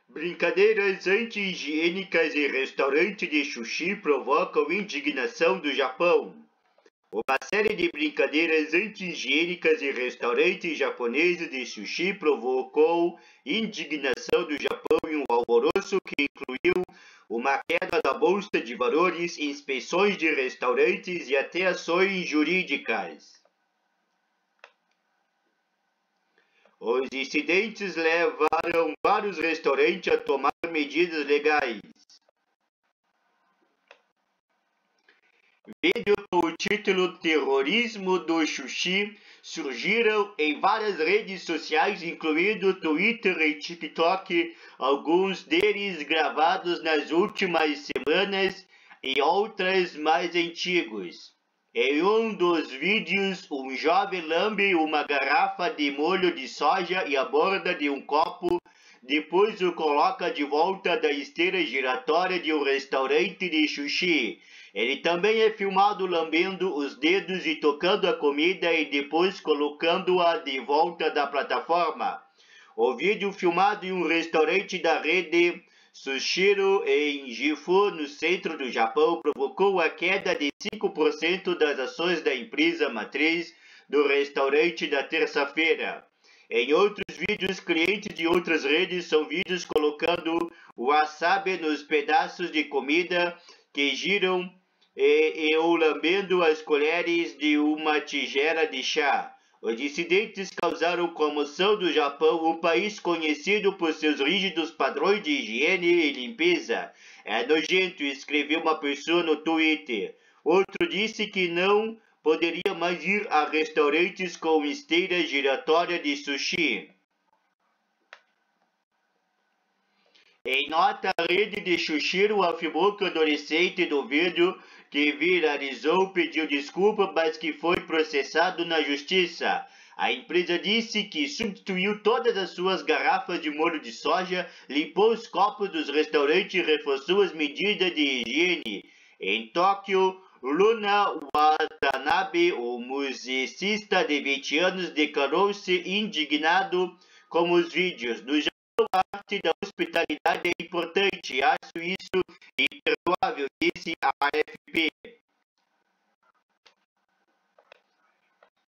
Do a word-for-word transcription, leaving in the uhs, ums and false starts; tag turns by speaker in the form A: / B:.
A: Brincadeiras anti-higiênicas em restaurante de sushi provocam indignação do Japão. Uma série de brincadeiras anti-higiênicas em restaurantes japoneses de sushi provocou indignação do Japão e um alvoroço que incluiu uma queda da bolsa de valores, inspeções de restaurantes e até ações jurídicas. Os incidentes levaram vários restaurantes a tomar medidas legais. Vídeo com o título Terrorismo do Sushi surgiram em várias redes sociais, incluindo Twitter e TikTok, alguns deles gravados nas últimas semanas e outras mais antigos. Em um dos vídeos, um jovem lambe uma garrafa de molho de soja e a borda de um copo, depois o coloca de volta da esteira giratória de um restaurante de sushi. Ele também é filmado lambendo os dedos e tocando a comida e depois colocando-a de volta da plataforma. O vídeo, filmado em um restaurante da rede Sushiro em Gifu, no centro do Japão, provocou a queda de cinco por cento das ações da empresa matriz do restaurante na terça-feira. Em outros vídeos, clientes de outras redes são vídeos colocando wasabi nos pedaços de comida que giram e, e ou lambendo as colheres de uma tigela de chá. Os incidentes causaram comoção do Japão, um país conhecido por seus rígidos padrões de higiene e limpeza. É nojento, escreveu uma pessoa no Twitter. Outro disse que não poderia mais ir a restaurantes com esteira giratória de sushi. Em nota, a rede de Sushiro afirmou que o adolescente do vídeo que viralizou pediu desculpa, mas que foi processado na justiça. A empresa disse que substituiu todas as suas garrafas de molho de soja, limpou os copos dos restaurantes e reforçou as medidas de higiene. Em Tóquio, Luna Watanabe, o musicista de vinte anos, declarou-se indignado com os vídeos. No A arte da hospitalidade é importante, acho isso imperdoável, disse a A F P.